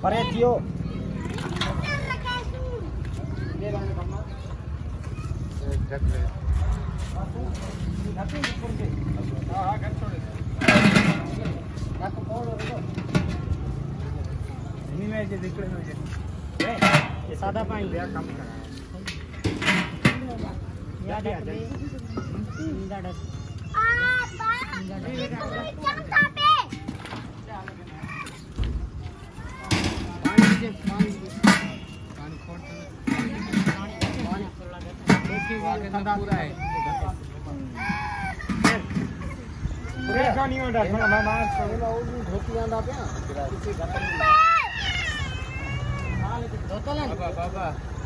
परे थियो ये सादा पानी कम करा याद है पूरा है नहीं होता धोती आंदा पे बाबा